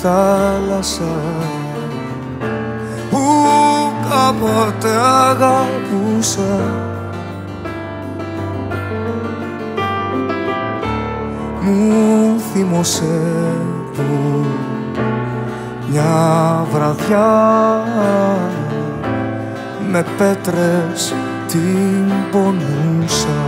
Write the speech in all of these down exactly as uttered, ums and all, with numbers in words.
θάλασσα που κάποτε αγαπούσα. Μου θύμωσε που μια βραδιά με πέτρες την πονούσα.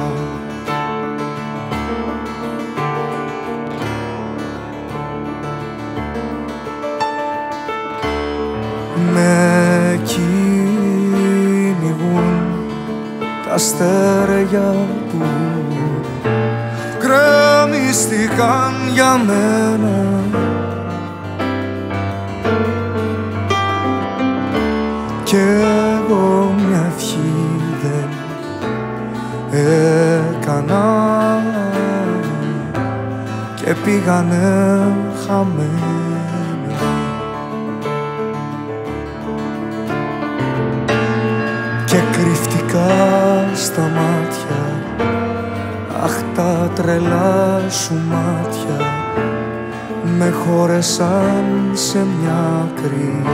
Με κυνηγούν τα αστέρια που γκρεμίστηκαν για μένα. Κι εγώ μια ευχή δεν έκανα και πήγανε χαμένα. Και κρύφτηκα στα μάτια, αχ τα τρελά σου μάτια με χώρεσαν σε μια άκρη.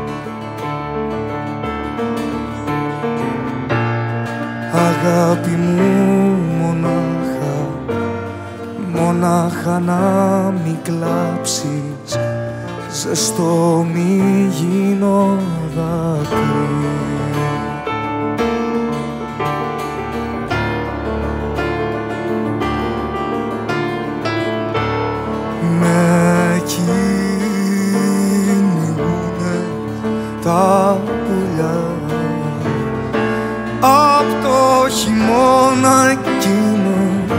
Αγάπη μου μονάχα, μονάχα να μην κλάψεις, ζεστό μη γίνω δάκρυ. Με κυνηγούνε τα πουλιά απ' το χειμώνα εκείνο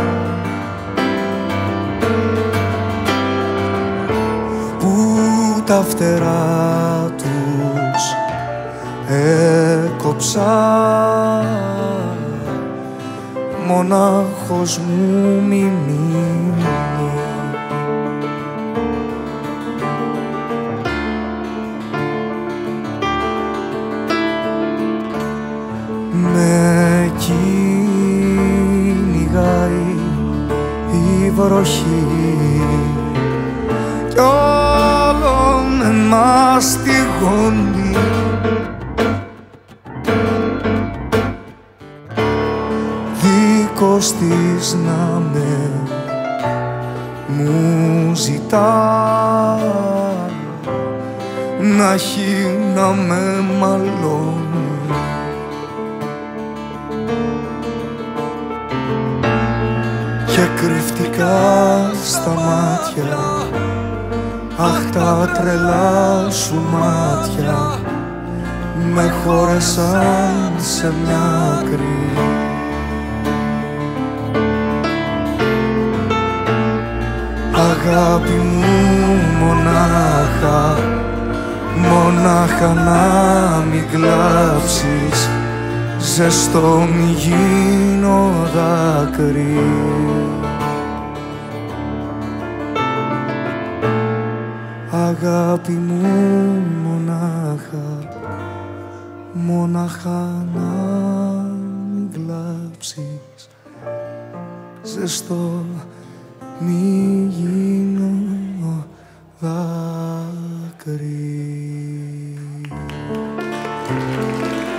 που τα φτερά τους έκοψα, μονάχος μου μη μείνω. Με κυνηγάει η βροχή κι όλο με μαστιγώνει. Δίκος της να με μου ζητά, να έχει να με μαλώνει. Και κρύφτηκα στα μάτια, αχ τα τρελά σου μάτια με χώρεσαν σε μια άκρη. Αγάπη μου μονάχα, μονάχα να μην κλάψεις, ζεστό μη γίνω δάκρυ. Αγάπη μου μονάχα, μονάχα να μην κλάψεις, ζεστό μη γίνω δάκρυ.